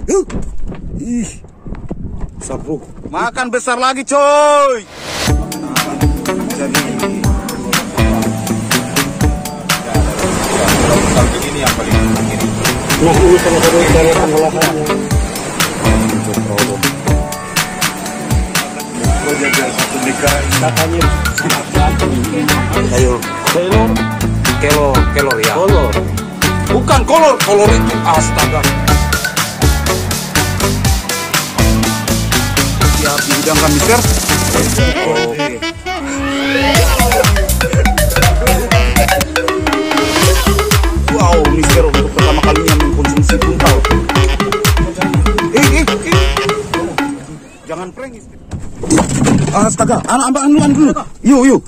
Ih, besar bro. Makan besar lagi coy. Jadi kalau begini yang paling ini. Nah, ini salah satu dari pengolahan yang satu nikah katanya ayo kelor ya. Kolor. Bukan kolor itu astaga. Ya dihidangkan mister. Wow, mister untuk pertama kalinya mengkonsumsi buntal. Jangan prank. Astaga, anak dulu. Yuk.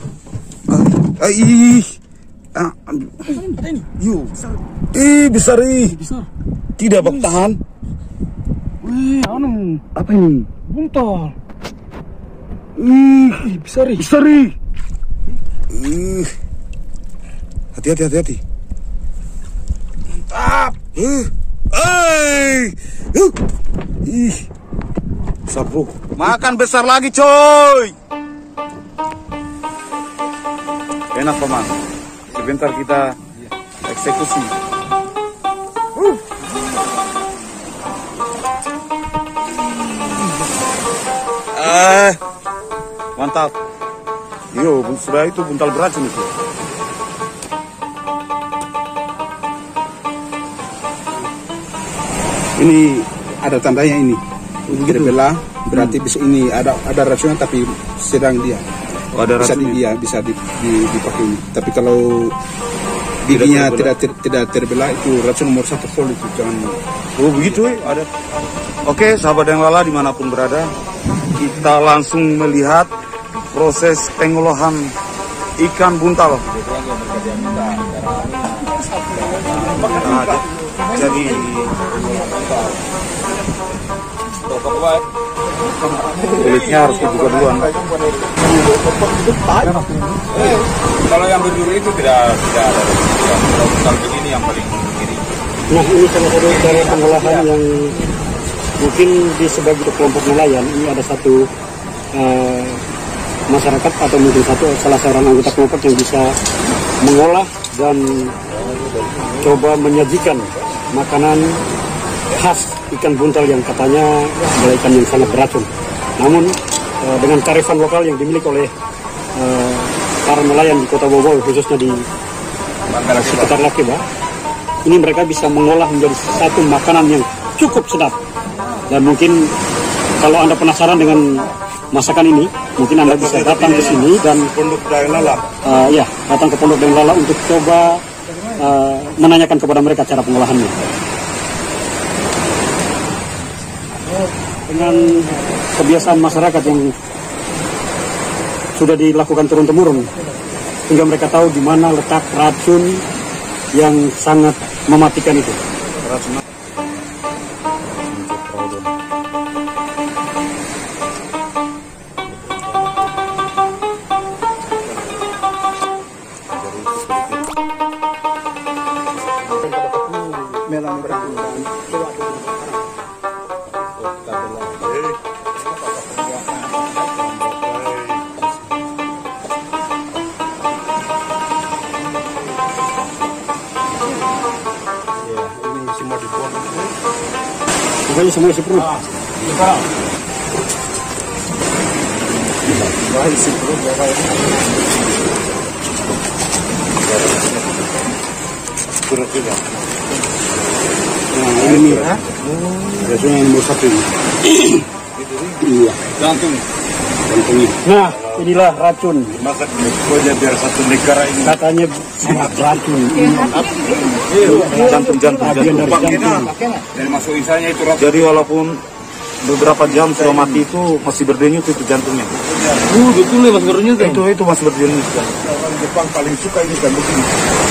Yuk. Besar. Tidak bertahan. wih, Apa ini? buntal. Besar. Hati-hati. Mantap. Besar bro. Makan besar lagi coy. Enak paman. Sebentar kita eksekusi. Mantap. Yo, sudah itu buntal beracun itu. Ini ada tandanya ini. Terbelah berarti bisa ini ada racunnya tapi sedang dia. Oh, ada bisa racunnya. bisa dipakai ini. Tapi kalau giginya tidak terbelah itu racun nomor 1 full itu jangan. Oh begitu ada. Oke, sahabat yang lala dimanapun berada, kita langsung melihat proses pengolahan ikan buntal. Jadi kulitnya harus dibuka duluan. Kalau yang berduri itu tidak ada. Kalau begini yang paling kiri. Nah, ini salah satu dari pengolahan yang mungkin di sebagai kelompok nelayan. Ini ada satu masyarakat atau mungkin salah seorang anggota kelompok yang bisa mengolah dan coba menyajikan makanan khas ikan buntal yang katanya adalah ikan yang sangat beracun. Namun dengan kearifan lokal yang dimiliki oleh para nelayan di Kota Bobol, khususnya di sekitar Lakeba, ini mereka bisa mengolah menjadi satu makanan yang cukup sedap. Dan mungkin kalau Anda penasaran dengan masakan ini, mungkin Anda bisa datang ke sini dan Pondok Daeng Lala. datang ke Pondok Daeng Lala untuk coba menanyakan kepada mereka cara pengolahannya. Dengan kebiasaan masyarakat yang sudah dilakukan turun-temurun, sehingga mereka tahu di mana letak racun yang sangat mematikan itu. Racun. Pokoknya semua isi perut. Perut juga. Nah, ini racun yang nomor 1 ini. Iya. Jantungnya. Nah, inilah racun. Masak pokoknya biar satu negara ini. Katanya sangat racun. Jantung. Dari masuk insanya itu racun. Jadi walaupun beberapa jam sudah mati itu masih berdenyut itu jantungnya. Betul ya, Mas Berdenyut. Itu masih berdenyut. Orang Jepang paling suka ini kan begini.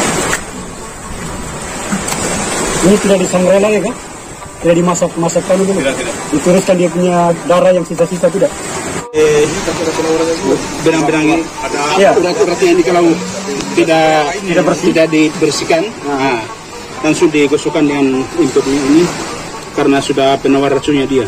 Ini tidak disangrai ya kan? Tidak dimasak-masakkan dulu. Tidak. Diteruskan dia punya darah yang sisa-sisa tidak? Benang-benang ini Ada Ya. urat-uratnya ini kalau tidak dibersihkan, langsung digosokkan dengan input ini karena sudah penawar racunnya dia.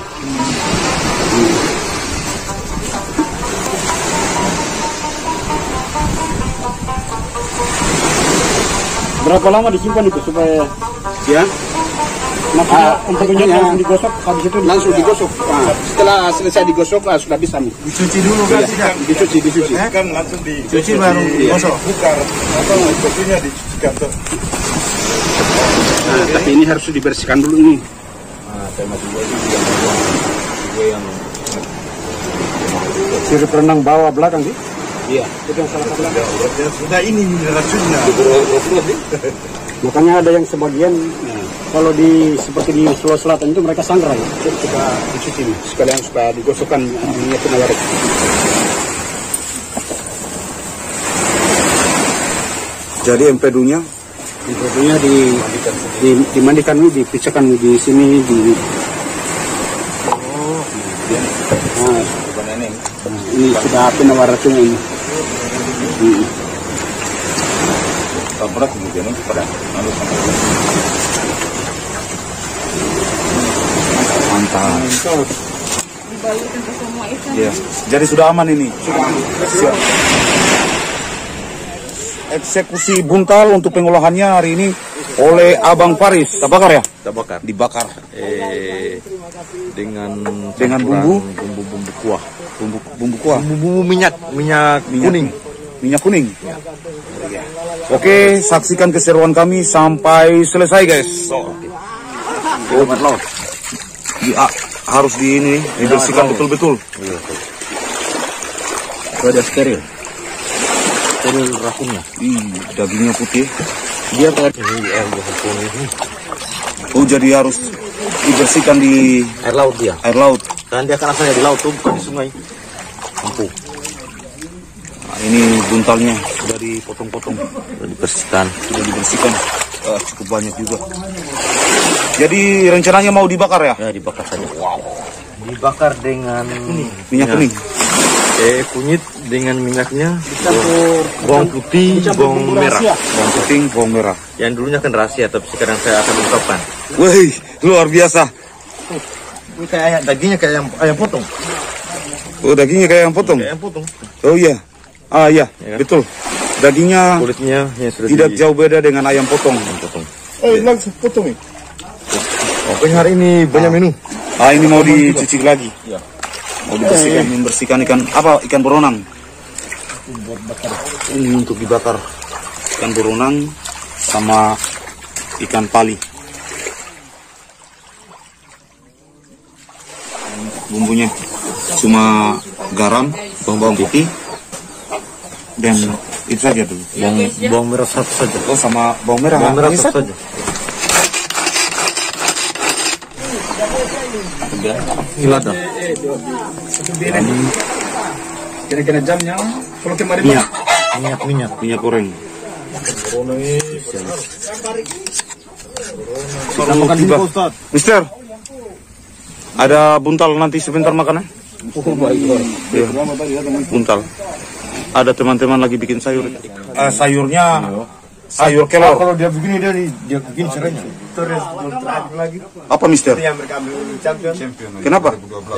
Berapa lama disimpan itu supaya Ya, maksudnya untuk kunyit langsung digosok, habis itu langsung digosok. Nah, setelah selesai digosok sudah bisa nih. Dicuci dulu kan? Tidak. Dicuci. Kan langsung dicuci baru digosok. Bukan. Atau cucinya dicucikan tuh. Nah, tapi ini harus dibersihkan dulu ini. sirip renang bawah belakang sih. Iya. Itu yang salah satu. Sudah ini racunnya. Makanya ada yang sebagian kalau di seperti di Sulawesi Selatan itu mereka sangrai. Kita dicuci nih, sekalian supaya digosokkan minyak penawar. Jadi empedunya dimandikan nih, dipisahkan di sini di. Ini sudah penawar racunnya ini. kemudian kepada mantap. Ya, jadi sudah aman ini. Siap. Eksekusi buntal untuk pengolahannya hari ini oleh Abang Faris. Terbakar ya? Terbakar. Dibakar. Dengan bumbu kuah. Bumbu kuah. Bumbu minyak kuning. Minyak kuning. Ya. Oke, saksikan keseruan kami sampai selesai, guys. Harus dibersihkan betul-betul. Sudah steril. Steril racunnya. Dagingnya putih. Dia kayak ini. Oh, jadi harus dibersihkan di air laut dia. Air laut. Dan dia kan asalnya di laut tuh, bukan di sungai. Kampung. Nah, ini buntalnya sudah dipotong-potong. Sudah dibersihkan. Cukup banyak juga. Jadi rencananya mau dibakar ya? Ya, dibakar saja. Wow. Dibakar dengan minyak kuning. Kunyit dengan minyaknya, bawang putih, bawang merah. Bawang putih, bawang merah. Yang dulunya kan rahasia, tapi sekarang saya akan ungkapkan. Wih, luar biasa. Ini kayak dagingnya kayak ayam potong. Oh, dagingnya kayak ayam potong. Kayak ayam potong. Oh iya. Ah iya, Ya kan? betul. Dagingnya Kulitnya yang sudah tidak jauh beda dengan ayam potong. Langsung potong ini. Pokoknya hari ini banyak menu. Ah, ini mau dicuci lagi. Ya. Mau membersihkan ikan beronang. Ini untuk dibakar. Ikan beronang sama ikan pali. Bumbunya cuma garam, bawang putih, dan itu saja dulu. Bawang merah satu saja. Oh, sama bawang merah. Bawang merah satu saja. Ini ada. Kira-kira jamnya kalau kemarin Minyak goreng. Kita makan ini, Pak Ustaz. Mister, ada buntal nanti sebentar makannya? Ya, buntal. Ada teman-teman lagi bikin sayur. Sayurnya sayur kelor. kalau dia begini dia begini caranya. Apa, Mister? Kenapa?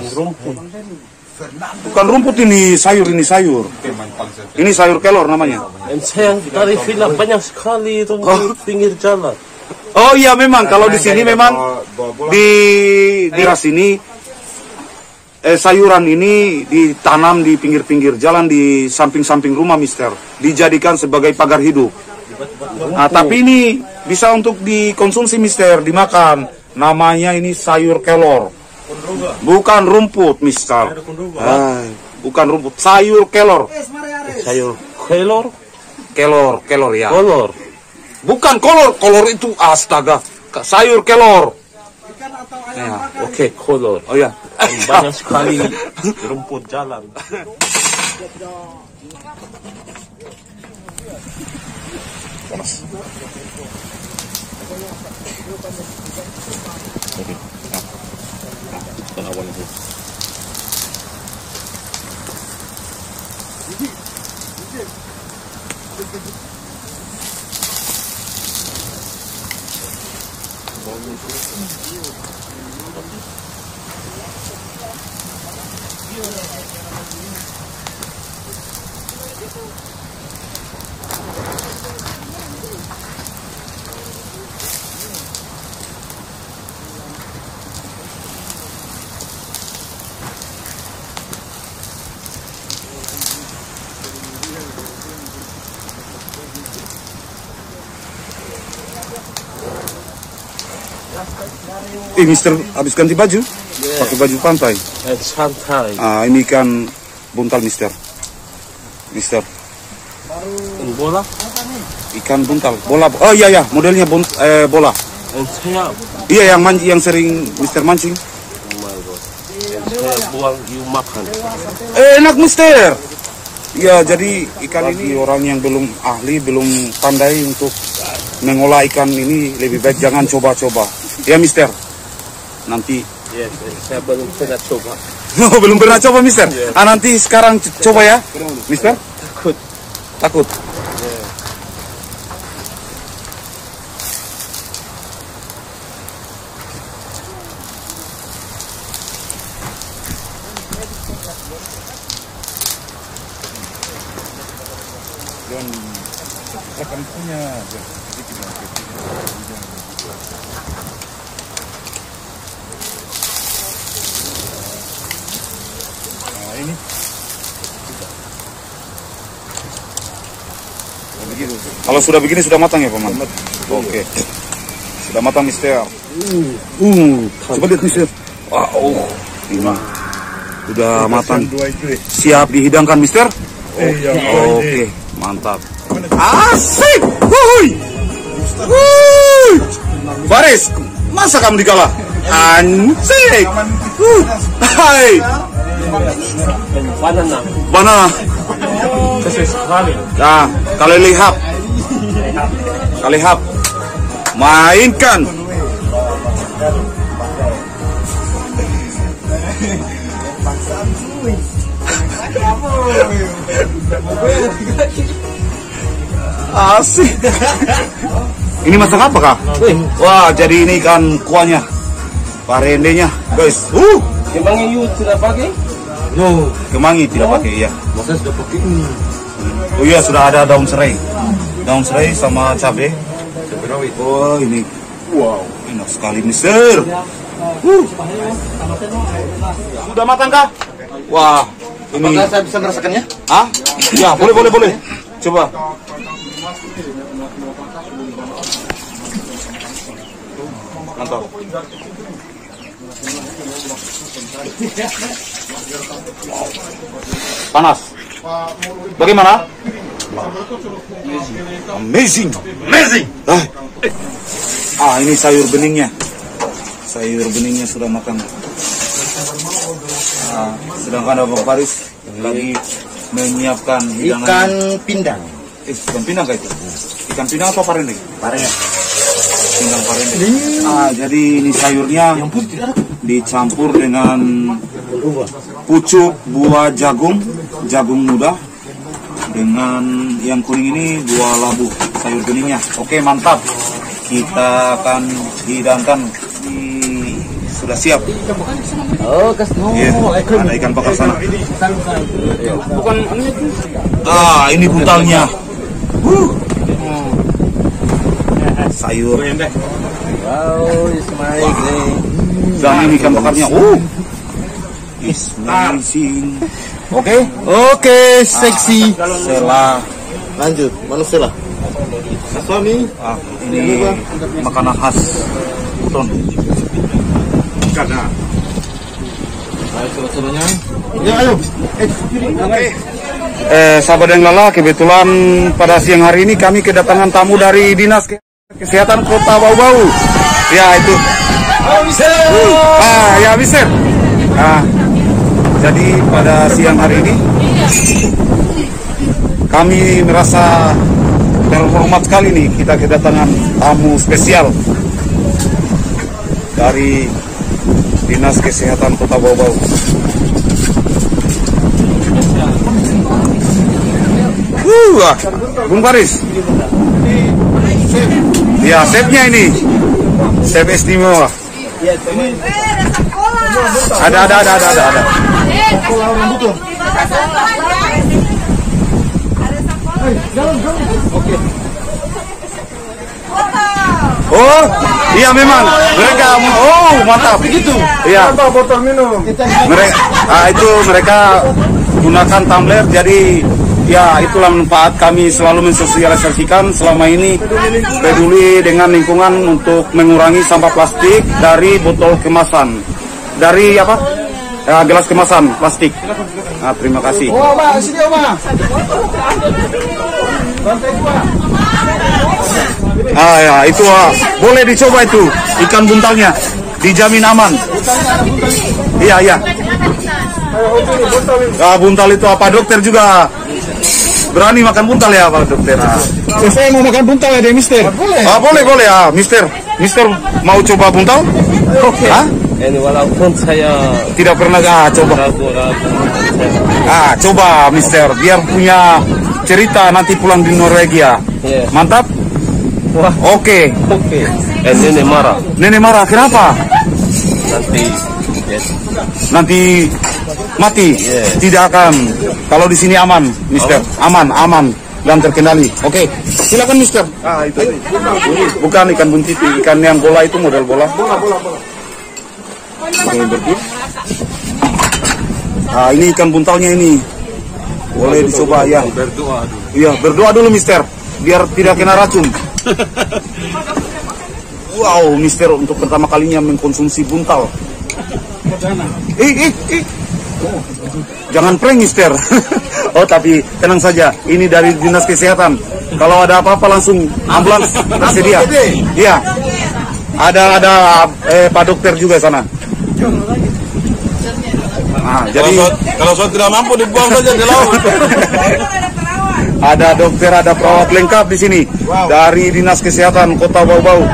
Bukan rumput ini sayur. Ini sayur kelor namanya. Saya dari film banyak sekali itu di pinggir jalan. Oh iya, memang kalau di sini memang di daerah sini sayuran ini ditanam di pinggir-pinggir jalan di samping-samping rumah, Mister. Dijadikan sebagai pagar hidup. Nah, tapi ini bisa untuk dikonsumsi, Mister, dimakan. Namanya ini sayur kelor. Bukan rumput, Mister. Bukan rumput, sayur kelor. Sayur kelor, Kelor ya. kolor. Bukan kolor itu astaga. Sayur kelor. Ya, Oke, kolor. oh ya. Banyak sekali rumput jalan. Mister habis ganti baju? Pakai baju pantai. Santai. Ini kan buntal, Mister. Mister. Bola? Ikan buntal, bola. Oh iya, modelnya bola. Saya Iya, yang sering Mister mancing. saya buang, you makan. Enak, Mister. Ya, jadi ikan ini orang yang belum ahli, belum pandai untuk mengolah ikan ini, lebih baik jangan coba-coba. Ya, Mister. Nanti. Yes, saya belum pernah coba. Oh, belum pernah coba, Mister. Nanti sekarang coba ya, Mister. Takut. Kalau sudah begini sudah matang ya, Paman? Oke. Sudah matang, Mister. Coba lihat, Mister. Wow. Ini sudah matang. Siap dihidangkan, Mister? Oke, mantap. Asik. Wuih. Baris, masa kamu dikalah? Anjing. Hai. Banana. Nah, kali lihap. Mainkan. Asik. Ini masak apa, Kak? Wah, jadi ini ikan kuahnya. Parendenya, guys. Kemangi you tidak pakai? No, kemangi tidak pakai, ya. Masa sudah pakai? Oh iya, sudah ada daun serai. Daun serai sama cabai. Oh, ini. Wow, enak sekali, Mister. Sudah matang, Kak? Wah, ini. Apakah saya bisa merasakannya? Ah? Ya, boleh. Coba. Mantap. Panas. Bagaimana? Amazing. Ini sayur beningnya. Sayur beningnya sudah matang. Sedangkan Bapak Paris lagi menyiapkan hidangan. Ikan pindang. Ikan pindang kayak itu. Ikan pindang atau parendeng? Parendeng. Pindang parendeng. Jadi ini sayurnya dicampur dengan pucuk buah jagung muda, dengan yang kuning ini buah labu, sayur beningnya. Oke, mantap. Kita akan hidangkan. Sudah siap. Oh, Ada ikan bakar sana. Bukan ini buntalnya. Sayur. wow, it's amazing. Dan ini ikan bakarnya. It's amazing. Oke, seksi. Sela. Lanjut, manusia lah. Ini makanan khas Buton. Ayo. Sahabat yang lala, kebetulan pada siang hari ini kami kedatangan tamu dari Dinas Kesehatan Kota Bau-Bau. Ya, itu. Ya, Mister. Jadi pada siang hari ini kami merasa terhormat sekali nih, kita kedatangan tamu spesial dari Dinas Kesehatan Kota Bau-Bau. Bung Paris. Ya, chefnya ini. Chef istimewa. Ada. Oh, iya memang. Mereka mantap. Begitu. Iya. Botol minum. Mereka gunakan tumbler, jadi Ya, itulah manfaat kami selalu mensosialisasikan selama ini peduli dengan lingkungan untuk mengurangi sampah plastik dari botol kemasan. Dari apa? Ya, gelas kemasan plastik. Nah, terima kasih. Oma, sini Oma. Ah ya, itu boleh dicoba itu ikan buntalnya, dijamin aman. Iya iya. Ah, buntal itu apa dokter juga berani makan buntal ya Pak dokter? Ah. Saya mau makan buntal ya deh Mister. Ah boleh boleh ya Mister. Mister mau coba buntal? Oke. Ah? Ini walaupun saya Tidak pernah coba. ragu-ragu. Coba Mister, biar punya cerita nanti pulang di Norwegia. Iya. Mantap? Wah, Oke. oke. Nenek marah. Nenek marah, kenapa? Nanti yes. Nanti mati. Yes. Tidak akan. Kalau di sini aman, Mister. Aman, aman dan terkendali. Oke. Silakan Mister. Ah, itu. Bukan ikan buntiti, ikan yang bola itu model bola. Bola. Ah, ini ikan buntalnya ini. Boleh dicoba ya. Berdoa dulu. Iya, berdoa dulu Mister, biar tidak kena racun. Wow, Mister untuk pertama kalinya mengkonsumsi buntal. Jangan prank Mister. Oh tapi tenang saja, ini dari Dinas Kesehatan. Kalau ada apa-apa langsung ambulans tersedia. Iya. Ada Pak Dokter juga sana. Nah, jadi Kalau saya tidak mampu dibuang saja di laut. ada dokter, ada perawat lengkap di sini dari Dinas Kesehatan Kota Bau-Bau.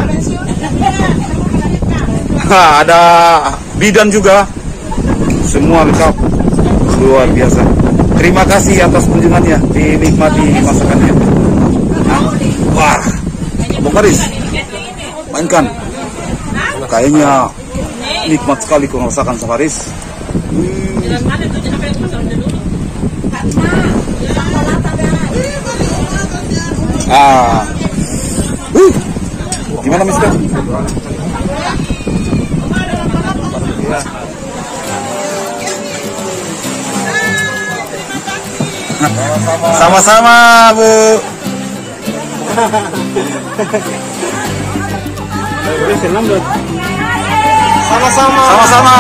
Ada bidan juga, semua lengkap, luar biasa. Terima kasih atas kunjungannya, dinikmati masakannya. Wah, Bung Karis, mainkan. Kayaknya nikmat sekali kau merasakan Safaris. Gimana Mister? Sama-sama Bu. Sama-sama. Sama-sama.